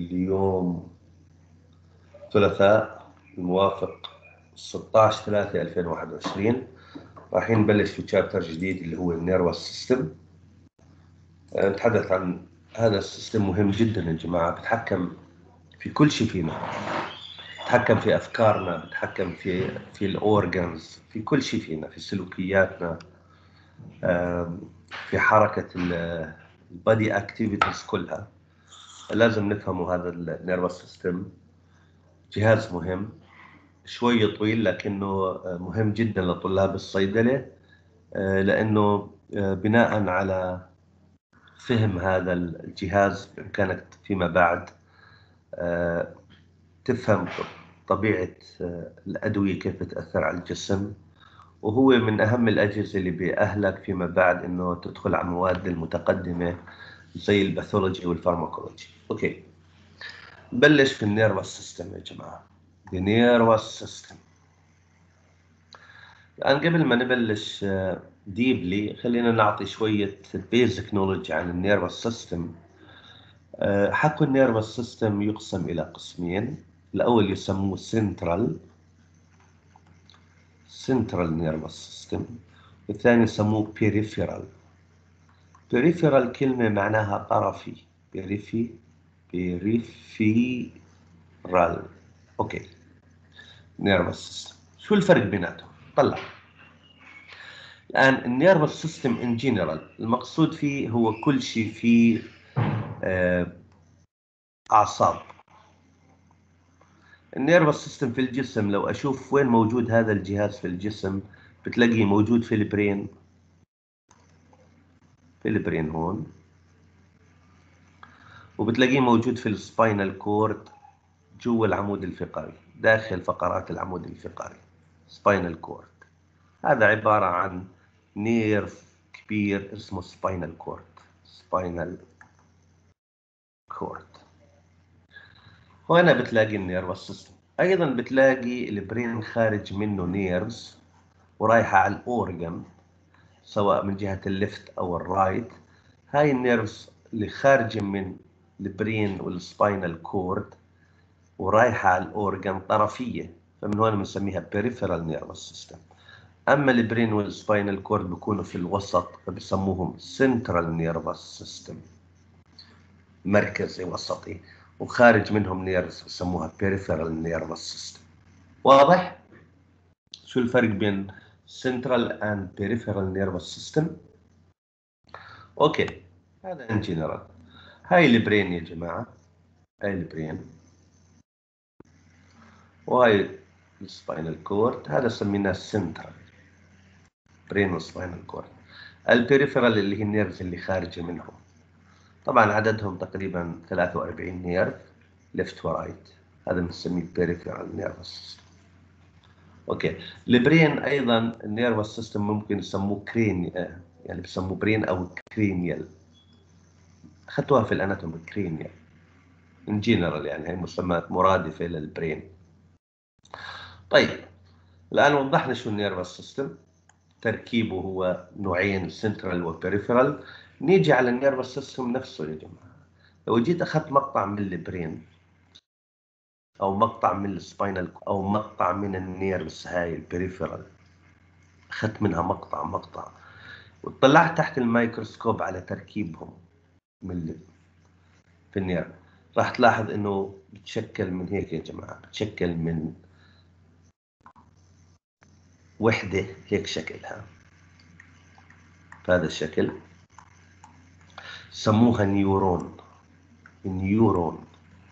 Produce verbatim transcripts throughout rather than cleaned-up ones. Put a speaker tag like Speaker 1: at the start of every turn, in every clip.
Speaker 1: اليوم ثلاثاء الموافق ستة عشر ثلاثة ألفين وواحد وعشرين. راح نبلش في تشابتر جديد اللي هو النيرفس سيستم. نتحدث عن هذا السيستم مهم جدا يا جماعة، بتحكم في كل شيء فينا، بتحكم في أفكارنا، بتحكم في في الأورجنز، في كل شيء فينا، في سلوكياتنا، في حركة البادي اكتيفيتيز كلها. لازم نفهموا هذا النيرفس سيستم. جهاز مهم شوي طويل لكنه مهم جدا لطلاب الصيدلة، لأنه بناء على فهم هذا الجهاز بإمكانك فيما بعد تفهم طبيعة الأدوية كيف تأثر على الجسم، وهو من أهم الأجهزة اللي بيأهلك فيما بعد إنه تدخل على المواد المتقدمة زي الباثولوجي والفارماكولوجي. أوكي، نبلش في النيرفس سيستم يا جماعة. النيرفس سيستم الآن قبل ما نبلش ديبلي خلينا نعطي شوية بيزك نولج عن النيرفس سيستم. حكوا النيرفس سيستم يقسم إلى قسمين، الأول يسموه سنترال سنترال نيرفس سيستم، والثاني يسموه بيريفيرال. بيريفيرال كلمة معناها طرفي، بيريفي بيريفيرال. أوكي، نيرفس سيستم شو الفرق بيناتهم؟ طلع الآن النيرفس سيستم إن جنرال المقصود فيه هو كل شيء فيه أعصاب. النيرفس سيستم في الجسم لو أشوف وين موجود هذا الجهاز في الجسم بتلاقيه موجود في البرين، في البرين هون، وبتلاقيه موجود في السباينال كورد جوا العمود الفقري، داخل فقرات العمود الفقري سباينال كورد. هذا عبارة عن نيرف كبير اسمه سباينال كورد، سباينال كورد. وهنا بتلاقي النيرفس سيستم. ايضا بتلاقي البرين خارج منه نيرفز ورايحه على الاورجن سواء من جهه الليفت او الرايت. هاي النيرفز اللي خارجه من البرين والسباينال كورد ورايحه على الاورجن طرفيه، فمن هون بنسميها بيريفيرال نيرفس سيستم. اما البرين والسباينال كورد بيكونوا في الوسط فبسموهم سنترال نيرفس سيستم، مركزي وسطي، وخارج منهم نيرفز بسموها peripheral nervous system. واضح؟ شو الفرق بين central and peripheral nervous system؟ اوكي، هذا ان جنرال. هاي البرين يا جماعة، هاي البرين وهاي السباينال كورد، هذا سميناه سنترال برين وسباينال كورد. البريفرال اللي هي النيرفز اللي خارجة منهم، طبعا عددهم تقريبا ثلاثة وأربعين نيرف ليفت ورايت، هذا بنسميه peripheral nervous system. اوكي، البرين ايضا النيرفس سيستم ممكن يسموه كرين، يعني بسموه برين او كرينيال، اخذتوها في الاناتومي كرينيال ان جنرال، يعني هي مسمات مرادفه للبرين. طيب الان وضحنا شو النيرفس سيستم، تركيبه هو نوعين سنترال وبريفرال. نيجي على النيرفس سيستم نفسه يا جماعه. لو جيت اخذت مقطع من البرين او مقطع من السباينال او مقطع من النيرفس هاي البريفرال، اخذت منها مقطع مقطع وطلعت تحت الميكروسكوب على تركيبهم من في النيرف، راح تلاحظ انه بتشكل من هيك يا جماعه، بتشكل من وحده هيك شكلها، بهذا الشكل سموها نيورون. نيورون.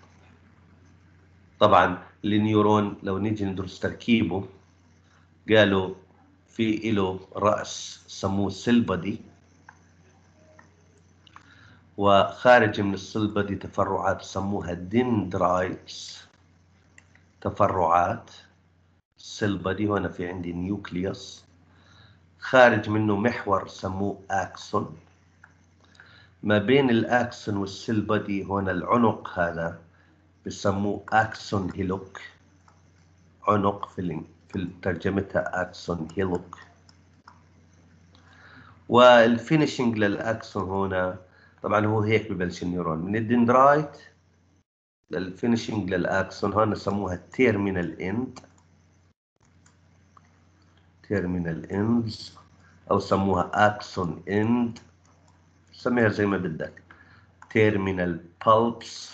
Speaker 1: طبعا النيورون لو نيجي ندرس تركيبه قالوا في له راس سموه سيلبدي، وخارج من السيلبدي تفرعات سموها دندرايتس، تفرعات السيلبدي. هنا في عندي نيوكليوس، خارج منه محور سموه اكسون، ما بين الاكسون والسيلبدي هنا العنق هذا بسموه اكسون هيلوك، عنق في في ترجمتها اكسون هيلوك. والفينيشنج للاكسون هنا طبعا هو هيك ببلش النيورون من الدندرايت للفينشنج للاكسون، هون سموها تيرمينال اند، تيرمينال اندز، او سموها اكسون اند، سميها زي ما بدك، تيرمينال بالبس،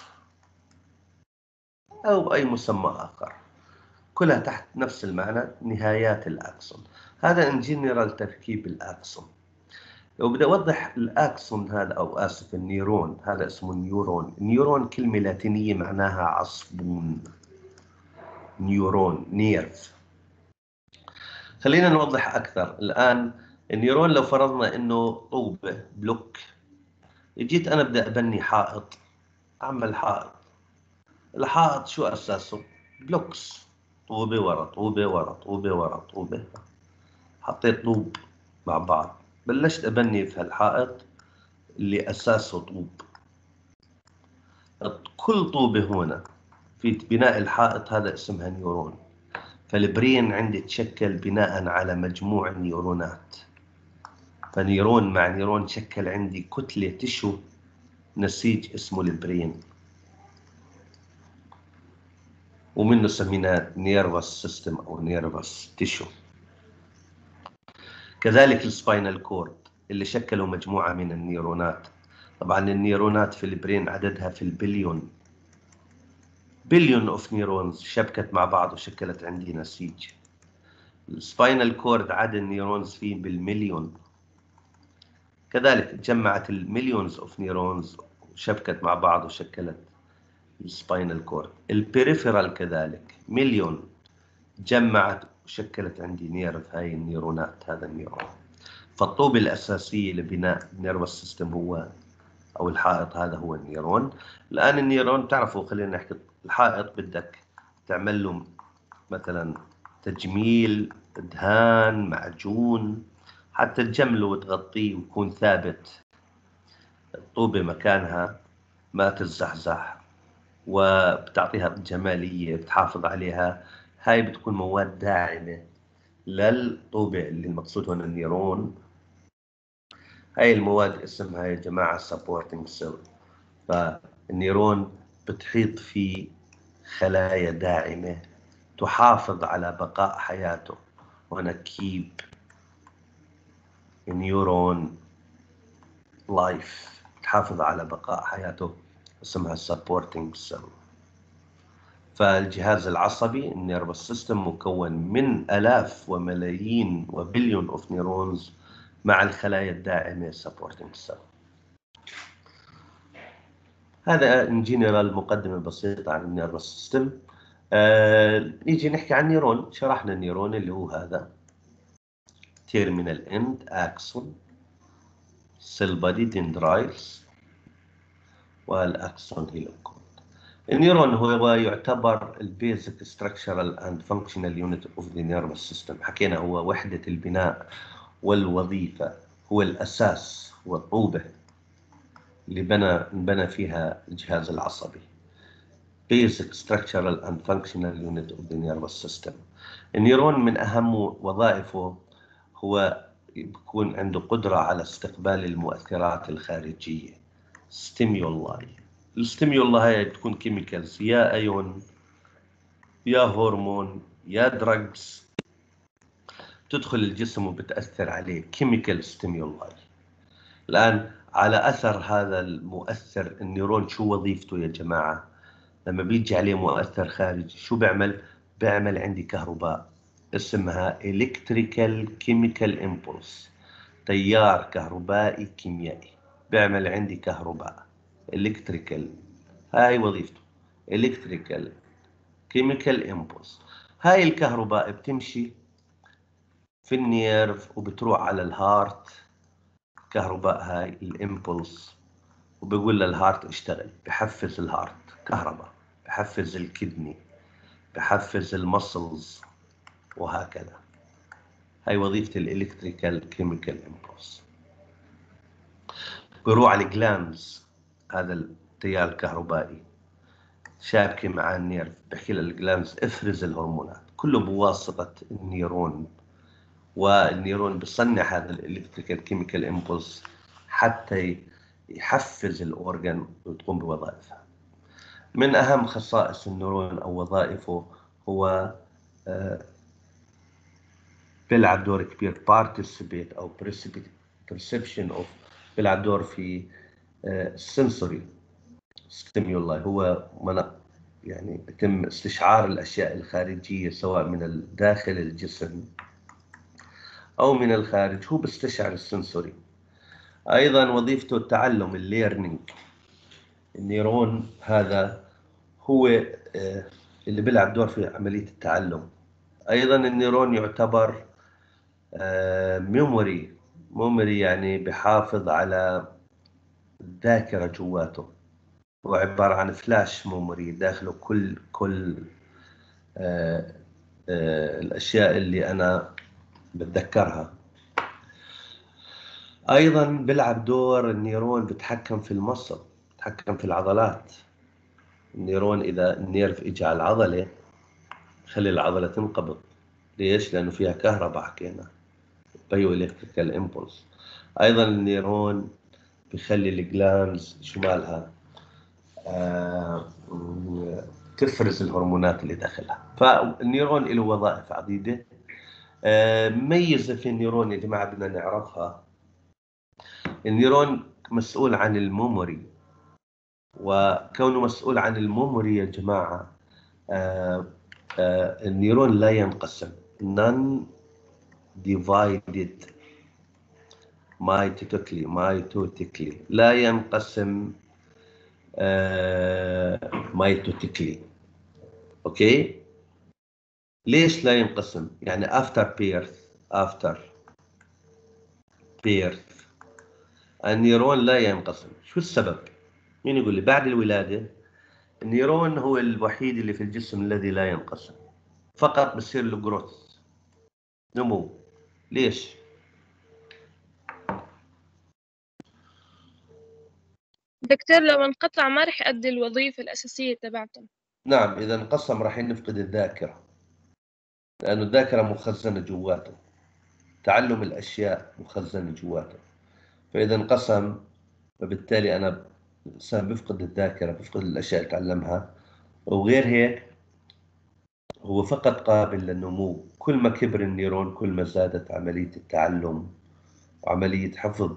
Speaker 1: او اي مسمى اخر، كلها تحت نفس المعنى، نهايات الاكسون. هذا ان جنرال تركيب الاكسون. لو بدي اوضح الاكسون هذا، او اسف النيرون، هذا اسمه نيورون. نيورون كلمه لاتينيه معناها عصبون، نيورون نيرف. خلينا نوضح اكثر الان. النيرون لو فرضنا انه طوبه بلوك، جيت انا بدي ابني حائط، اعمل حائط. الحائط شو اساسه؟ بلوكس، طوبه ورا طوبه ورا طوبه ورا طوبه. حطيت طوب مع بعض، بلشت ابني في هالحائط اللي اساسه طوب. كل طوبه هنا في بناء الحائط هذا اسمها نيورون. فالبرين عندي تشكل بناء على مجموع نيورونات، فنيرون مع نيرون شكل عندي كتلة تشو نسيج اسمه البرين، ومنه سميناه نيرفس سيستم او نيرفس تشو. كذلك السباينال كورد اللي شكلوا مجموعة من النيرونات. طبعا النيرونات في البرين عددها في البليون، بليون اوف نيرونز شبكت مع بعض وشكلت عندي نسيج. السباينال كورد عدد النيرونز فيه بالمليون، كذلك تجمعت المليونز اوف نيرونز وشبكت مع بعض وشكلت السباينال كورد. البريفرال كذلك مليون جمعت وشكلت عندي نيرف، هاي النيرونات، هذا النيرون. فالطوبة الأساسية لبناء النيرفس سيستم هو، أو الحائط هذا هو النيرون. الآن النيرون تعرفوا، خلينا نحكي الحائط بدك تعمل له مثلا تجميل، دهان، معجون، حتى تجمله وتغطيه ويكون ثابت، الطوبة مكانها ما تتزحزح، وبتعطيها جمالية، بتحافظ عليها. هاي بتكون مواد داعمة للطوبة اللي المقصود هنا النيرون. هاي المواد اسمها يا جماعة supporting cell. فالنيرون بتحيط فيه خلايا داعمة تحافظ على بقاء حياته. هنا keep نيورون لايف، تحافظ على بقاء حياته، اسمها supporting cell. فالجهاز العصبي النيرفس سيستم مكون من آلاف وملايين وبليون اوف نيرونز مع الخلايا الداعمة supporting cell. هذا ان جنرال مقدمة بسيطة عن النيرفس سيستم. آه، نيجي نحكي عن النيرون. شرحنا النيرون اللي هو هذا terminal end axon cell body dendrites والاكسون هيلوكون. النيرون هو يعتبر البيزك structural and functional unit of the nervous system. حكينا هو وحدة البناء والوظيفة، هو الأساس، هو الطوبة اللي بنى بنى فيها الجهاز العصبي. basic structural and functional unit of the nervous system. النيرون من أهم وظائفه هو بيكون عنده قدرة على استقبال المؤثرات الخارجية stimuli. الستيميولا هاي بتكون كيميكالز، يا ايون يا هرمون يا دراجز، تدخل الجسم وبتأثر عليه، كيميكال ستيميولاي. الآن على أثر هذا المؤثر النيرون شو وظيفته يا جماعة؟ لما بيجي عليه مؤثر خارجي شو بيعمل؟ بيعمل عندي كهرباء اسمها electrical chemical impulse، تيار كهربائي كيميائي بيعمل عندي كهرباء electrical. هاي وظيفته electrical chemical impulse. هاي الكهرباء بتمشي في النيرف وبتروح على الهارت، كهرباء هاي الامبولس، وبيقول للهارت اشتغل، بحفز الهارت كهرباء، بحفز الكدني، بحفز المسلز، وهكذا. هاي وظيفة الالكتريكال كيميكال امبولس. بيروح على الجلانز، هذا التيار الكهربائي شابكة مع النيرف، بحكي للجلانز افرز الهرمونات، كله بواسطة النيرون. والنيرون بيصنع هذا الالكتريكال كيميكال امبولس حتى يحفز الاورجن وتقوم بوظائفها. من أهم خصائص النيرون أو وظائفه هو بيلعب دور كبير participate أو perception of، بيلعب دور في sensory stimuli، هو يعني يتم استشعار الأشياء الخارجية سواء من داخل الجسم أو من الخارج، هو بيستشعر السنسوري. أيضا وظيفته التعلم الليرنينج، النيرون هذا هو اللي بيلعب دور في عملية التعلم. أيضا النيرون يعتبر ميموري، ميموري يعني بحافظ على الذاكرة جواته، هو عبارة عن فلاش ميموري داخله كل كل آآ آآ الأشياء اللي أنا بتذكرها. أيضا بيلعب دور النيرون بتحكم في المصل، بتحكم في العضلات. النيرون إذا النيرف إجى على العضلة خلي العضلة تنقبض. ليش؟ لأنه فيها كهرباء، حكينا بايو إلكتريكال إمبولس. أيضا النيرون بيخلي الجلاندز شو مالها آه تفرز الهرمونات اللي داخلها. فالنيرون له وظائف عديدة. آه ميزة في النيرون يا جماعة بدنا نعرفها، النيرون مسؤول عن الميموري، وكونه مسؤول عن الميموري يا جماعة آه آه النيرون لا ينقسم، non divided mitotically mitotically لا ينقسم آه mitotically. اوكي، ليش لا ينقسم؟ يعني after birth after birth النيرون لا ينقسم. شو السبب؟ مين يقول لي؟ بعد الولادة النيرون هو الوحيد اللي في الجسم الذي لا ينقسم، فقط بصير له جروث، نمو. ليش؟
Speaker 2: دكتور لو انقطع ما رح يؤدي الوظيفة الأساسية تبعته.
Speaker 1: نعم، إذا انقسم راح نفقد الذاكرة، لأنه الذاكرة مخزنة جواته، تعلم الأشياء مخزنة جواته. فإذا انقسم فبالتالي أنا الإنسان بيفقد الذاكرة، بيفقد الأشياء اللي تعلمها. وغير هيك هو فقط قابل للنمو. كل ما كبر النيرون كل ما زادت عملية التعلم وعملية حفظ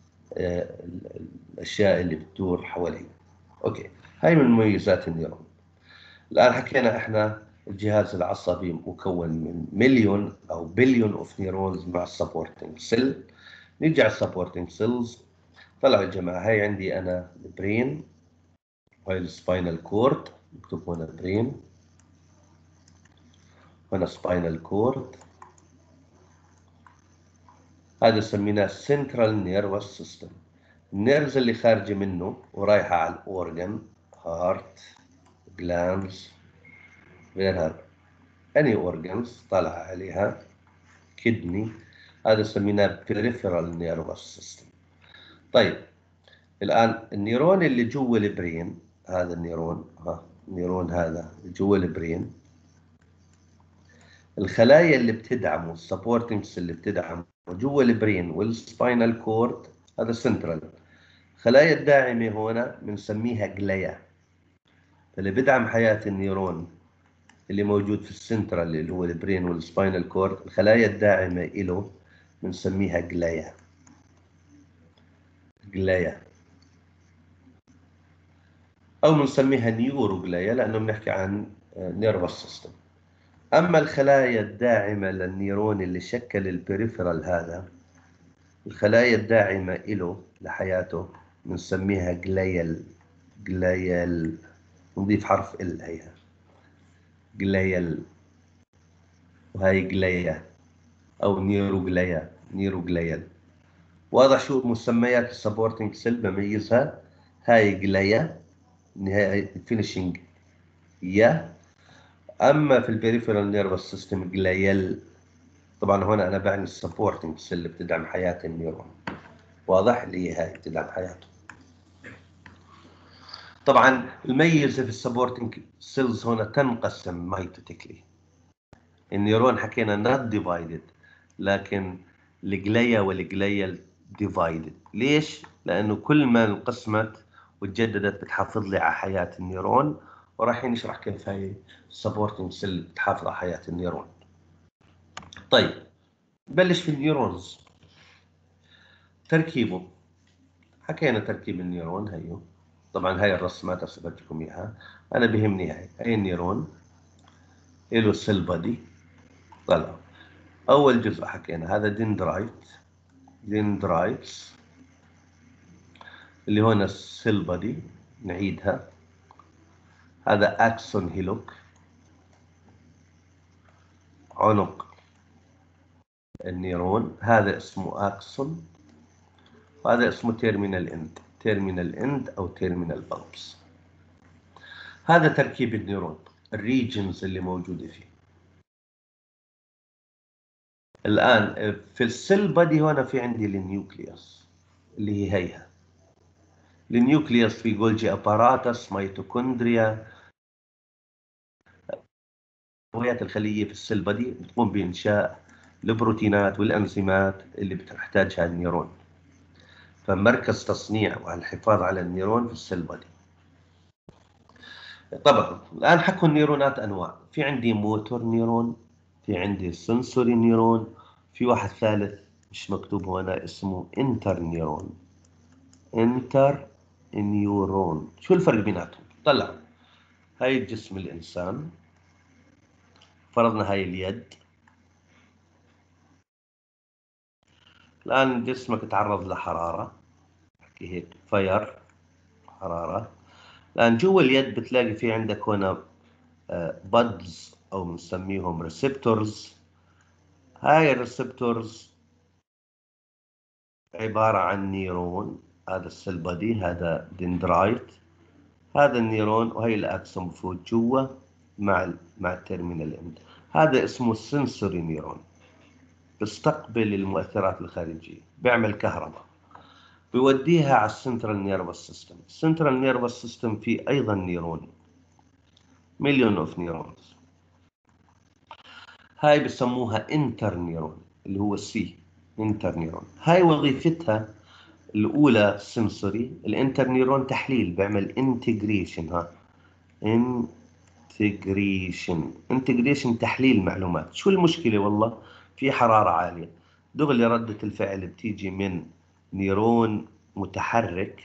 Speaker 1: الأشياء اللي بتدور حواليه. أوكي، هاي من مميزات النيرون. الآن حكينا إحنا الجهاز العصبي مكون من مليون أو بليون أوف نيرونز مع السبورتنج سيل. نيجي على السبورتنج سيلز. طلع الجماعة، هاي عندي أنا البرين وهي السباينال كورد، مكتوب هنا برين، هنا سباينال كورد. هذا سميناه سنترال نيرفس سيستم. النيرفز اللي خارجة منه ورايحة على الأورجن، هارت، جلاندز، غيرها أني أورجنز طالعة عليها، كدني، هذا سميناه peripheral nervous system. طيب الآن النيرون اللي جوا البرين، هذا النيرون، ها النيرون هذا جوا البرين، الخلايا اللي بتدعمه السبورتنجز اللي بتدعمه جوا البرين والسباينال كورد، هذا سنترال. خلايا الداعمة هنا بنسميها جلايا. اللي بدعم حياة النيرون اللي موجود في السنترال اللي هو البرين والسباينال كورد، الخلايا الداعمة إله بنسميها جلايا. جلايا أو بنسميها نيوروجلايا لأنه بنحكي عن نيرفس سيستم. أما الخلايا الداعمة للنيرون اللي شكل البريفرال هذا، الخلايا الداعمة إله لحياته بنسميها جلايال. جلايال نضيف حرف ال هيها جلايال، وهي جلايا أو نيروجلايا، نيروجلايال. واضح شو مسميات السبورتنج سيل بميزها؟ هاي جلايا نهاية فينيشينج يا. اما في البريفرال نيرفس سيستم جلايال. طبعا هنا انا بعني السبورتنج سيل اللي بتدعم حياه النيرون، واضح لي هاي بتدعم حياته. طبعا الميزه في السبورتنج سيلز هنا تنقسم مايتوتيكلي. النيرون حكينا نوت ديفايدد، لكن الجلايا والجلايال ديفايدد. ليش؟ لانه كل ما انقسمت وتجددت بتحافظ لي على حياه النيرون، وراح نشرح كيف هاي السبورتنج سيل تحافظ على حياة النيرون. طيب نبلش في النيورونز. تركيبه حكينا تركيب النيرون هيو، طبعا هاي الرسمات هسه بديكم اياها، انا بهمني هاي هاي النيرون له سيل بادي. طلع اول جزء حكينا هذا دندرايت، دندرايتس اللي هون السيل بادي، نعيدها. هذا اكسون هيلوك، عنق النيرون، هذا اسمه اكسون، وهذا اسمه تيرمينال اند، تيرمينال اند او تيرمينال بالبس. هذا تركيب النيرون، الريجنز اللي موجوده فيه. الان في السيل بادي هنا في عندي النيوكليوس اللي هي هيها. النيوكليوس في جولجي اباراتس، ميتوكوندريا، هويات الخليه في السيل بادي بتقوم بانشاء البروتينات والانزيمات اللي بتحتاجها النيرون. فمركز تصنيع والحفاظ على النيرون في السيل بادي. طبعا الان حكوا النيرونات انواع، في عندي موتور نيرون، في عندي سنسوري نيرون، في واحد ثالث مش مكتوب هنا اسمه انتر نيرون. انتر نيورون. شو الفرق بيناتهم؟ طلع هاي جسم الانسان، فرضنا هاي اليد، الان جسمك تعرض لحراره، احكي هيك فاير، حراره. الان جوا اليد بتلاقي في عندك هنا بادز او بنسميهم ريسبتورز. هاي الريسبتورز عبارة عن نيرون، هذا السيل بادي، هذا دندرايت، هذا النيرون، وهي الأكسون بفوت جوا مع ال مع التيرمينال اند. هذا اسمه السنسوري نيرون، بيستقبل المؤثرات الخارجية، بيعمل كهرباء، بيوديها على السنترال نيرفس سيستم. السنترال نيرفس سيستم فيه أيضا نيرون، مليون اوف نيرونز. هاي بسموها انتر نيرون اللي هو السي، انتر نيرون. هاي وظيفتها الأولى سنسوري، الانتر نيرون تحليل، بيعمل انتجريشن. ها انتجريشن، انتجريشن تحليل معلومات. شو المشكلة؟ والله في حرارة عالية، دغلي ردة الفعل بتيجي من نيرون متحرك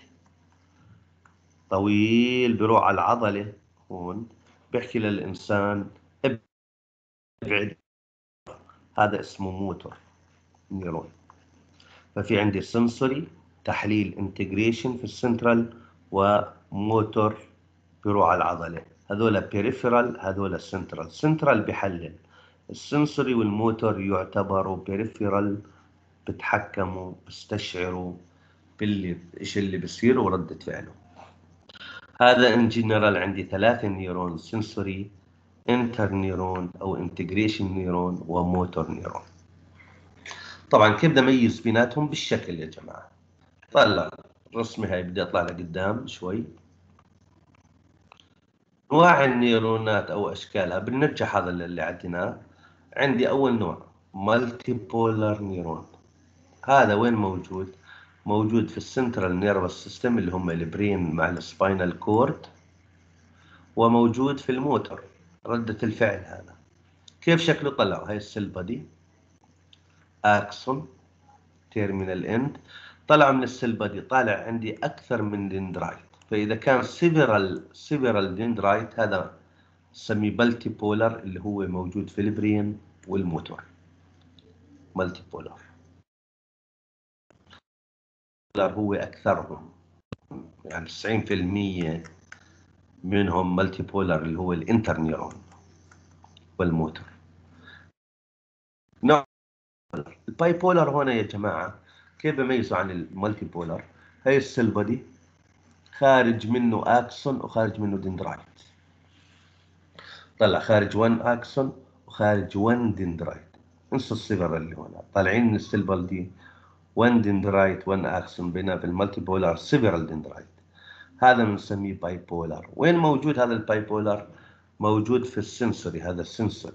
Speaker 1: طويل بروح على العضلة هون، بيحكي للإنسان ابعد، هذا اسمه موتور نيرون. ففي عندي سنسوري تحليل انتجريشن في السنترال، وموتور بيروح على العضله، هذول بيريفرال، هذول سنترال. سنترال بحلل، السنسوري والموتور يعتبروا بيريفرال، بتحكموا بيستشعروا باللي ايش اللي بصير وردة فعله. هذا ان جنرال عندي ثلاثة نيرون، سنسوري، انتر نيرون او انتجريشن نيرون، وموتور نيرون. طبعا كيف بدي اميز بيناتهم؟ بالشكل يا جماعه. طلع الرسمه هاي، بدي اطلع لقدام شوي. انواع النيرونات او اشكالها، بنرجع هذا اللي عندنا. عندي اول نوع مالتي بولار نيرون. هذا وين موجود؟ موجود في السنترال نيرفس سيستم اللي هم البرين مع السباينال كورد، وموجود في الموتور، ردة الفعل. هذا كيف شكله؟ طلع هاي السيل بادي، اكسون، تيرمينال اند. طلع من السيل بادي طالع عندي اكثر من دندرايت. فاذا كان سيفرال سيفرال دندرايت هذا نسميه مالتي بولر، اللي هو موجود في البرين والموتور. مالتي بولر هو اكثرهم، يعني تسعين بالمئة منهم مالتي بولر اللي هو الانتر نيرون والموتور. نوع الباي بولر هنا يا جماعه، كيف بميزوا عن المالتي بولر؟ هي السيل بادي خارج منه اكسون وخارج منه دندرايت. طلع خارج واحد اكسون وخارج واحد دندرايت. انسوا الصغر اللي هنا طالعين من السيل دي واحد دندرايت واحد اكسون، بينما في المالتي بولار سيفرال دندرايت. هذا بنسميه باي بولار. وين موجود هذا الباي بولار؟ موجود في السنسوري، هذا السنسوري.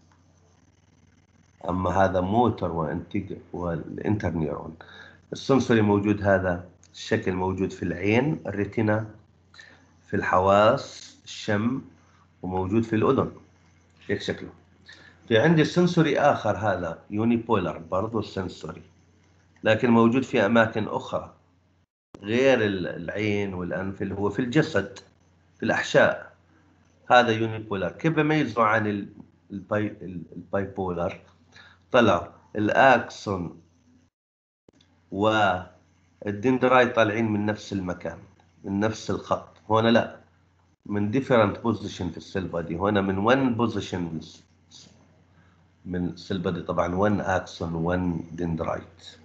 Speaker 1: اما هذا موتور وانتج والانتر نيرون. السنسوري موجود، هذا الشكل موجود في العين، الريتنا، في الحواس، الشم وموجود في الأذن، هيك شكله. في عندي سنسوري آخر، هذا يونيبولر برضه سنسوري، لكن موجود في أماكن أخرى غير العين والأنف، اللي هو في الجسد في الأحشاء. هذا يونيبولر. كيف بميزه عن الباي البايبولر؟ طلع الأكسون والدندرايت طالعين من نفس المكان، من نفس الخط. هنا لا، من different position في السيل بادي. هنا من one position من السيل بادي، طبعا one axon one dendrite.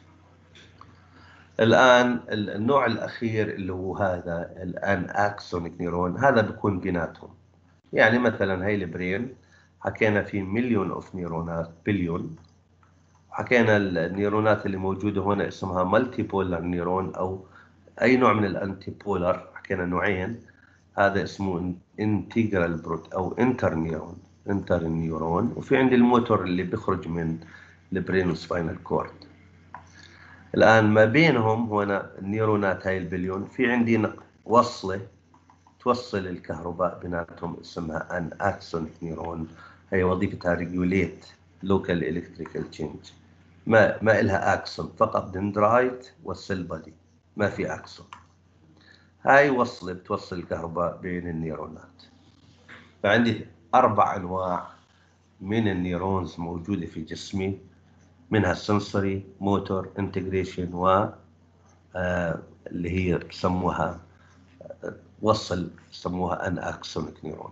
Speaker 1: الآن النوع الأخير اللي هو هذا الآن أكسونيك نيرون، هذا بيكون بيناتهم. يعني مثلا هاي البرين حكينا في مليون اوف نيرونات، بليون. حكينا النيرونات اللي موجودة هنا اسمها مالتي بولر نيرون أو أي نوع من الأنتي بولر، حكينا نوعين. هذا اسمه انتجرال بروت أو انتر نيرون، انتر نيرون. وفي عندي الموتور اللي بيخرج من البرين وسباينال كورد. الآن ما بينهم هنا النيرونات هاي البليون، في عندي وصلة توصل الكهرباء بيناتهم اسمها ان اكسونيك نيرون. هي وظيفتها ريجوليت لوكال الكتريكال تشينج. ما ما لها اكسون، فقط دندرايت والسيل بادي، ما في اكسون. هاي وصلة بتوصل الكهرباء بين النيرونات. فعندي اربع انواع من النيرونز موجودة في جسمي، منها السنسوري، موتور، انتجريشن، و آه اللي هي بسموها وصل سموها ان اكسونيك نيرون.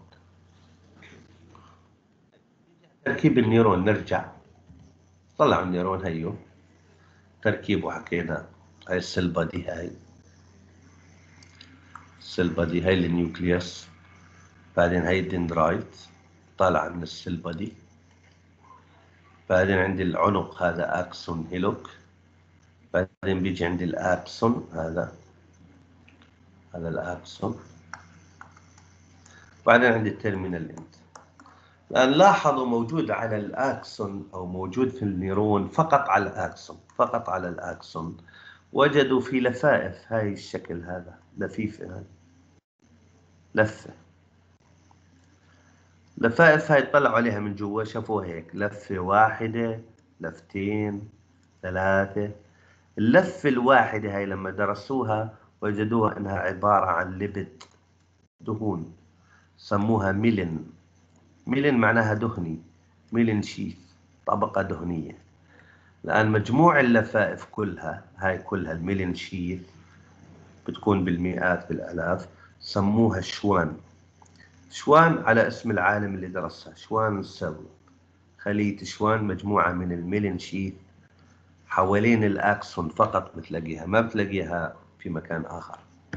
Speaker 1: تركيب النيرون نرجع. طلع النيرون هيو تركيبه، حكينا هاي السيل بادي، هاي السيل بادي، هاي النيوكليوس. بعدين هاي الدندرايت طالع من السيل بادي. بعدين عندي العنق، هذا اكسون هيلوك. بعدين بيجي عندي الاكسون، هذا هذا الاكسون. بعدين عندي التيرمينال اند. الآن لاحظوا موجود على الأكسون أو موجود في النيرون فقط على الأكسون، فقط على الأكسون وجدوا في لفائف هاي الشكل، هذا لفيفة، هاي لفة. لفائف هاي طلعوا عليها من جوا، شافوها هيك لفة واحدة، لفتين، ثلاثة. اللفة الواحدة هاي لما درسوها وجدوها إنها عبارة عن لبد، دهون، سموها ميلين. ميلين معناها دهني، ميلين شيث، طبقة دهنية. الآن مجموع اللفائف كلها، هاي كلها الميلين شيث بتكون بالمئات بالآلاف، سموها شوان. شوان على اسم العالم اللي درسها، شوان سيل، خلية شوان، مجموعة من الميلين شيث حوالين الأكسون فقط بتلاقيها، ما بتلاقيها في مكان آخر،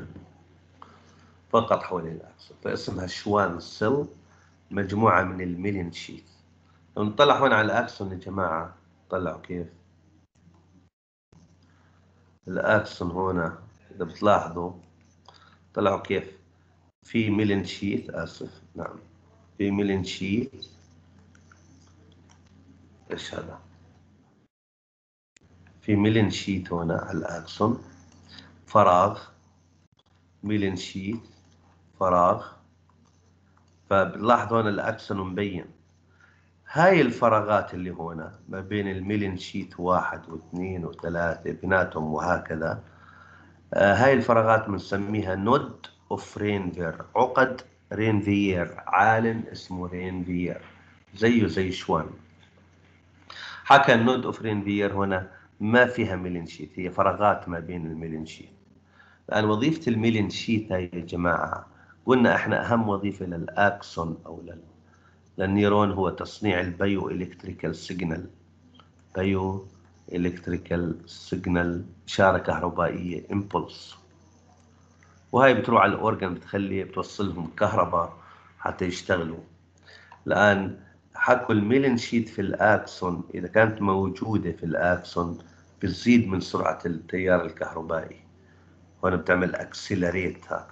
Speaker 1: فقط حوالين الأكسون، فاسمها شوان سيل، مجموعة من الميلين شيث. لو نطلع هون على الأكسون يا جماعة، طلعوا كيف الأكسون هنا، إذا بتلاحظوا طلعوا كيف في ميلين شيث، آسف نعم، في ميلين شيث. إيش هذا؟ في ميلين شيث هنا على الأكسون، فراغ، ميلين شيث، فراغ. فبنلاحظ هنا الأكسون مبين. هاي الفراغات اللي هنا ما بين الميلين شيث واحد واثنين وثلاثة بيناتهم وهكذا، آه هاي الفراغات بنسميها نود اوف رينفير، عقد رينفير، عالم اسمه رينفير زيه زي شوان. حكى النود اوف رينفير هنا ما فيها ميلين شيث، هي فراغات ما بين الميلين شيث. الآن وظيفة الميلين شيث هاي يا جماعة، قلنا احنا أهم وظيفة للأكسون أو لل... للنيرون هو تصنيع البيو إلكتريكال سيجنال. بيو إلكتريكال سيجنال، إشارة كهربائية، إمبولس. وهي بتروح على الأورجن، بتخلي بتوصلهم كهرباء حتى يشتغلوا. الآن حكوا الميلين شيث في الأكسون إذا كانت موجودة في الأكسون بتزيد من سرعة التيار الكهربائي. هون بتعمل أكسيلريت، هاك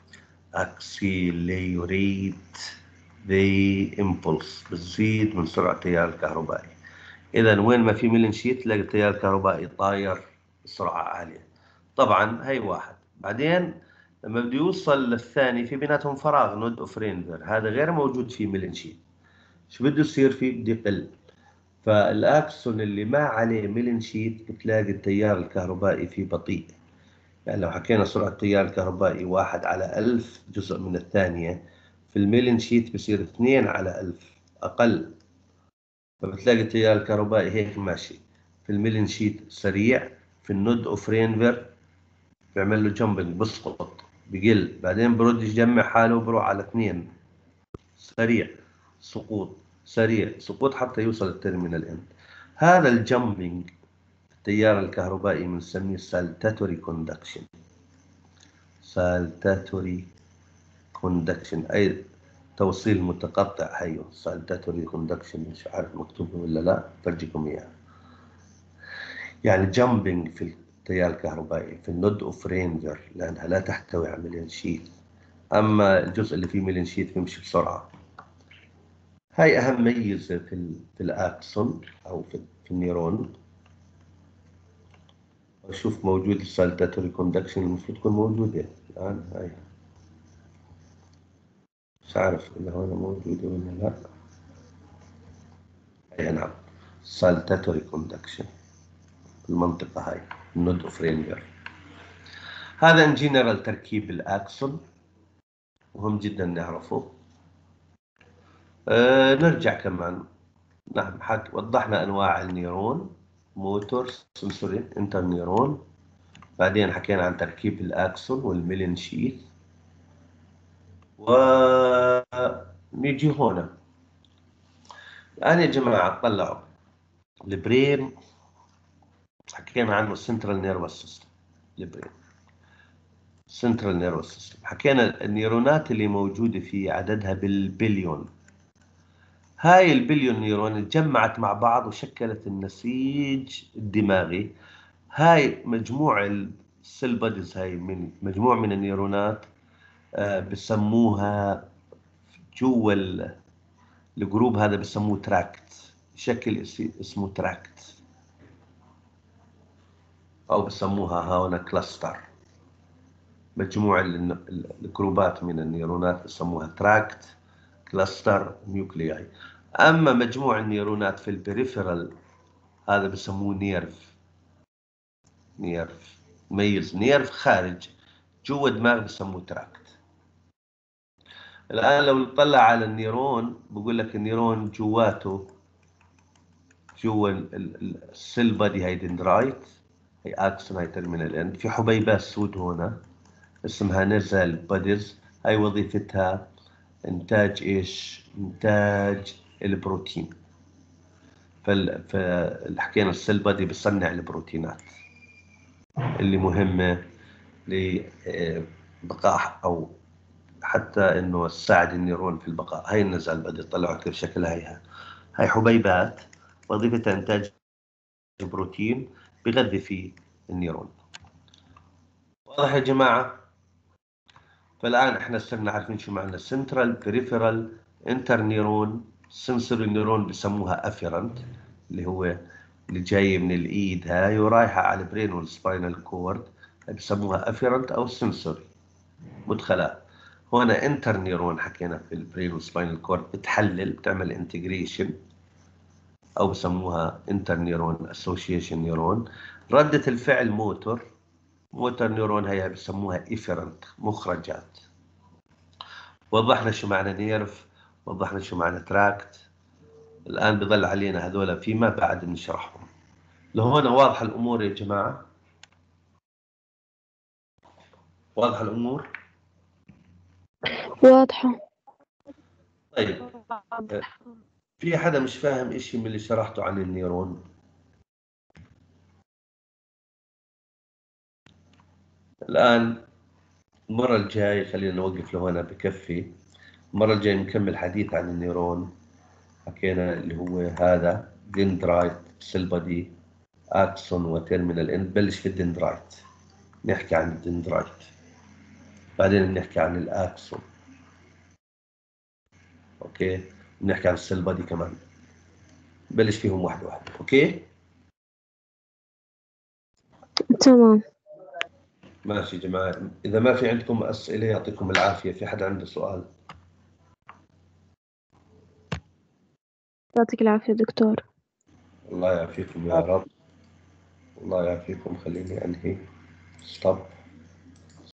Speaker 1: أكسيلريت the impulse، بتزيد من سرعة التيار الكهربائي. إذا وين ما في ميلين شيث تلاقي التيار الكهربائي طاير بسرعة عالية. طبعا هي واحد. بعدين لما بده يوصل للثاني في بيناتهم فراغ نود اوف رينفر، هذا غير موجود في ميلين شيت. شو بده يصير فيه؟ بده يقل. فالاكسون اللي ما عليه ميلين شيت بتلاقي التيار الكهربائي فيه بطيء. يعني لو حكينا سرعة التيار الكهربائي واحد على ألف جزء من الثانية، في الميلين شيت بصير اثنين على ألف أقل. فبتلاقي التيار الكهربائي هيك ماشي، في الميلين شيت سريع، في النود اوف رينفر بيعمل له جامبنج بسقط بقل، بعدين برد يجمع حاله وبروح على اثنين، سريع سقوط سريع سقوط حتى يوصل التيرمينال اند. هذا الجامبنج التيار الكهربائي بنسميه سالتاتوري كوندكشن. سالتاتوري كوندكشن اي توصيل متقطع. هيو سالتاتوري كوندكشن، مش عارف مكتوب ولا لا، برجيكم اياه. يعني جامبنج في التيار الكهربائي في النود اوف رينجر لانها لا تحتوي على ميلين شيت، اما الجزء اللي فيه ميلين شيت بيمشي بسرعه. هاي اهم ميزه في ال في الاكسون او في, في النيرون. اشوف موجود السالتاتوري كوندكشن، المفروض تكون موجوده الان. هاي مش عارف اذا هون موجوده ولا لا. اي نعم، سالتاتوري كوندكشن المنطقه هاي النود اوف رينجر. هذا ان جنرال تركيب الاكسون، مهم جدا نعرفه. أه نرجع كمان. نعم، حك وضحنا انواع النيرون، موتور، سنسوري، انتر نيرون. بعدين حكينا عن تركيب الاكسون والميلين شيت. ونيجي هنا الان يا جماعه، طلعوا البرين، حكينا عنه السنترال نيرفس سيستم. البرين سنترال نيرفس سيستم، حكينا النيرونات اللي موجوده فيه عددها بالبليون. هاي البليون نيرون اتجمعت مع بعض وشكلت النسيج الدماغي. هاي مجموع السيل بوديز، هاي من مجموع من النيرونات، آه بسموها جوا الجروب هذا بسموه تراكت، شكل اسمه تراكت، او بسموها هنا كلاستر. مجموع الجروبات من النيرونات بسموها تراكت، كلاستر، نيوكلياي. اما مجموع النيرونات في البريفرال هذا بسموه نيرف. نيرف ميز نيرف خارج، جوا الدماغ بسموه تراكت. الآن لو نطلع على النيرون، بقول لك النيرون جواته، جوا السيل بادي هاي دندرايت، هي اكسون، هاي ترمينال اند، في حبيبات سود هنا اسمها نزل باديز. هاي وظيفتها انتاج ايش؟ انتاج البروتين. فحكينا السيل بادي بيصنع البروتينات اللي مهمه لبقاء او حتى انه تساعد النيرون في البقاء. هاي النزال بدي طلعوا كيف شكلها. هيها هاي حبيبات وظيفتها انتاج بروتين بغذي فيه النيرون. واضح يا جماعه؟ فالان احنا صرنا عارفين شو معنى سنترال، بريفرال، انتر نيرون. سنسوري نيرون بسموها افيرنت، اللي هو اللي جاي من الايد هاي ورايحه على البرين والسباينال كورد، بسموها افيرنت او سنسوري، مدخلات. هنا انتر نيرون حكينا في البرين والسباينال كورد، بتحلل، بتعمل انتجريشن، او بسموها انتر نيرون اسوشيشن نيرون. ردة الفعل موتور. موتور نيرون هي بسموها افيرنت، مخرجات. وضحنا شو معنى نيرف، وضحنا شو معنى تراكت. الان بضل علينا هذول فيما بعد نشرحهم. لهنا واضحه الامور يا جماعه؟ واضحه الامور؟
Speaker 2: واضحة.
Speaker 1: طيب، في حدا مش فاهم اشي من اللي شرحته عن النيرون؟ الان المره الجاي خلينا نوقف لهنا بكفي. المره الجاي نكمل حديث عن النيرون. حكينا اللي هو هذا دندرايت، سيل بادي، اكسون وتيرمينال اند. بلش في الدندرايت، نحكي عن الدندرايت، بعدين بنحكي عن الاكسون، اوكي، بنحكي عن السيل بادي كمان. بلش فيهم واحد واحد، اوكي.
Speaker 2: تمام.
Speaker 1: ماشي يا جماعة، إذا ما في عندكم أسئلة يعطيكم العافية. في حدا عنده سؤال؟
Speaker 2: يعطيك العافية دكتور.
Speaker 1: الله يعافيكم يا رب. الله يعافيكم. خليني أنهي ستوب.